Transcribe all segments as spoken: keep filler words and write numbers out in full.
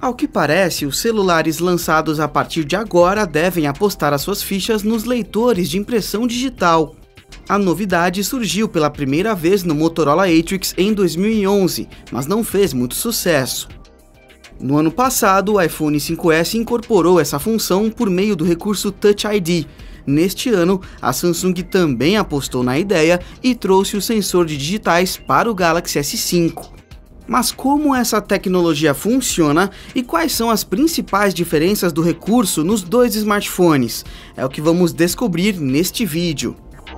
Ao que parece, os celulares lançados a partir de agora devem apostar as suas fichas nos leitores de impressão digital. A novidade surgiu pela primeira vez no Motorola Atrix em dois mil e onze, mas não fez muito sucesso. No ano passado, o iPhone cinco S incorporou essa função por meio do recurso Touch I D. Neste ano, a Samsung também apostou na ideia e trouxe o sensor de digitais para o Galaxy S cinco. Mas como essa tecnologia funciona e quais são as principais diferenças do recurso nos dois smartphones? É o que vamos descobrir neste vídeo.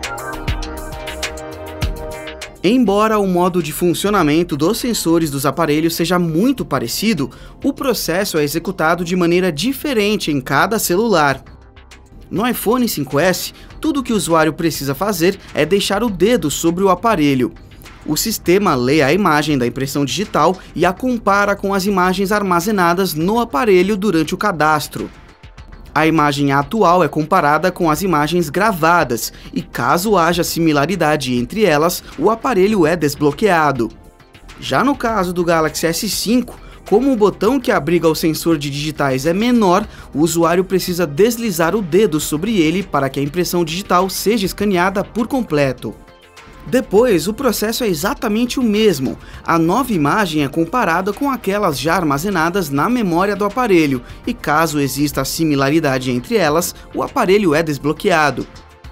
Embora o modo de funcionamento dos sensores dos aparelhos seja muito parecido, o processo é executado de maneira diferente em cada celular. No iPhone cinco S, tudo o que o usuário precisa fazer é deixar o dedo sobre o aparelho. O sistema lê a imagem da impressão digital e a compara com as imagens armazenadas no aparelho durante o cadastro. A imagem atual é comparada com as imagens gravadas e, caso haja similaridade entre elas, o aparelho é desbloqueado. Já no caso do Galaxy S cinco, como o botão que abriga o sensor de digitais é menor, o usuário precisa deslizar o dedo sobre ele para que a impressão digital seja escaneada por completo. Depois, o processo é exatamente o mesmo. A nova imagem é comparada com aquelas já armazenadas na memória do aparelho, e caso exista similaridade entre elas, o aparelho é desbloqueado.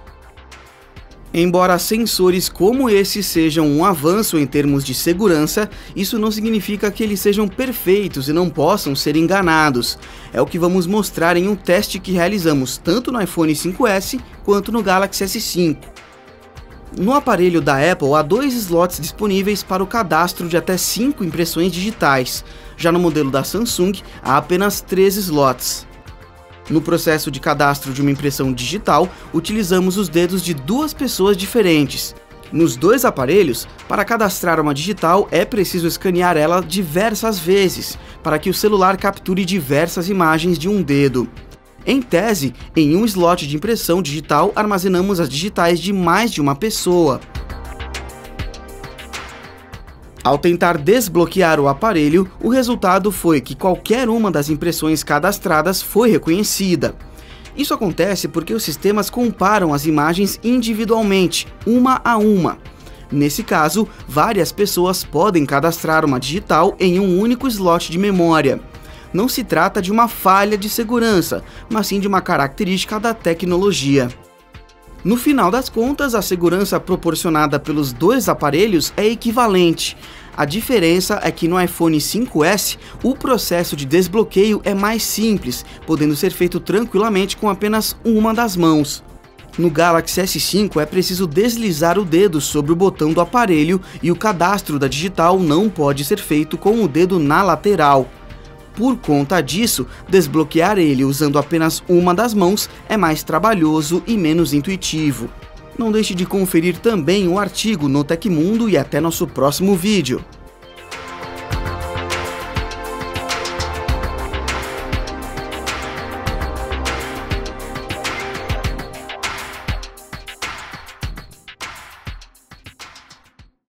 Embora sensores como esse sejam um avanço em termos de segurança, isso não significa que eles sejam perfeitos e não possam ser enganados. É o que vamos mostrar em um teste que realizamos tanto no iPhone cinco S quanto no Galaxy S cinco. No aparelho da Apple há dois slots disponíveis para o cadastro de até cinco impressões digitais. Já no modelo da Samsung há apenas três slots. No processo de cadastro de uma impressão digital, utilizamos os dedos de duas pessoas diferentes. Nos dois aparelhos, para cadastrar uma digital é preciso escanear ela diversas vezes, para que o celular capture diversas imagens de um dedo. Em tese, em um slot de impressão digital, armazenamos as digitais de mais de uma pessoa. Ao tentar desbloquear o aparelho, o resultado foi que qualquer uma das impressões cadastradas foi reconhecida. Isso acontece porque os sistemas comparam as imagens individualmente, uma a uma. Nesse caso, várias pessoas podem cadastrar uma digital em um único slot de memória. Não se trata de uma falha de segurança, mas sim de uma característica da tecnologia. No final das contas, a segurança proporcionada pelos dois aparelhos é equivalente. A diferença é que no iPhone cinco S, o processo de desbloqueio é mais simples, podendo ser feito tranquilamente com apenas uma das mãos. No Galaxy S cinco é preciso deslizar o dedo sobre o botão do aparelho e o cadastro da digital não pode ser feito com o dedo na lateral. Por conta disso, desbloquear ele usando apenas uma das mãos é mais trabalhoso e menos intuitivo. Não deixe de conferir também o artigo no Tecmundo e até nosso próximo vídeo.